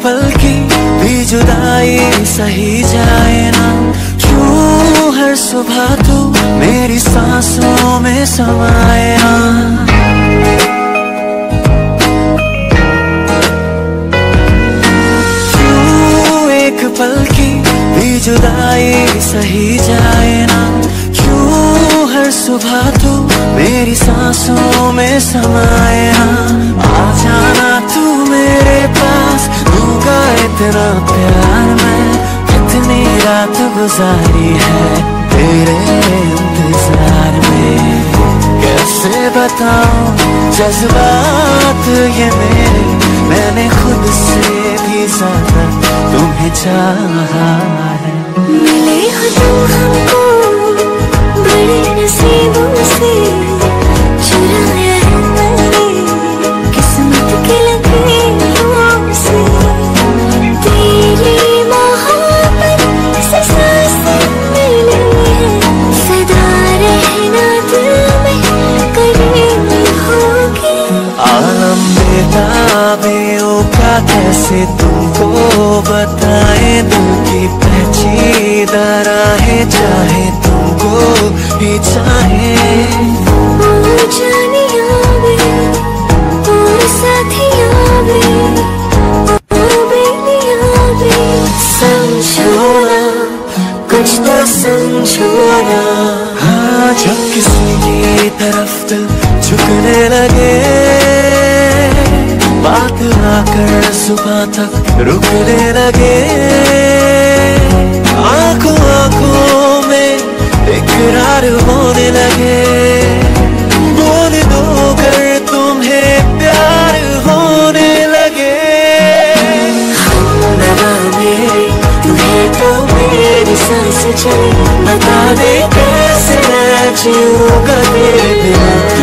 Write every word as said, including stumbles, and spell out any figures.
पल की भी जुदाई सही जाए ना, क्यों हर सुबह तू मेरी सांसों में समाए ना। क्यों एक पल की भी जुदाई सही जाए ना, क्यों हर सुबह तू मेरी सांसों में समाए ना। आ जाना तू मेरे पास, दूंगा इतना प्यार मैं, कितनी रात गुजारी है तेरे इंतजार में। कैसे बताऊं जज्बात ये मेरे, मैंने खुद से भी ज्यादा तुम्हें चाहा है। मिले हो तुम हमको बड़े नसीबों से, चुराया है मैंने किस्मत के लकीरों से। तेरी मोहब्बत से सांसें मिली है, सदा रहना दिल में करीब होगी। आलम बेताबियों का कैसे तुमको बताए, दिल की पेचीदा राहें चाहे तुमको भी चाहे। ओ जानिया वे, ओ साथिया वे, ओ बेलिया वे, समझो ना कुछ तो समझो ना। हाँ जब किसी की तरफ दिल झुकने लगे, बात आकर सुबह तक रुकने लगे। आंखों आंखों में इकरार होने लगे, बोल दो कर तुम्हें प्यार होने लगे। हम लगाने तुम्हें तो मेरी सांस चले, बता दे कैसे मैं जीऊंगा तेरे बिना।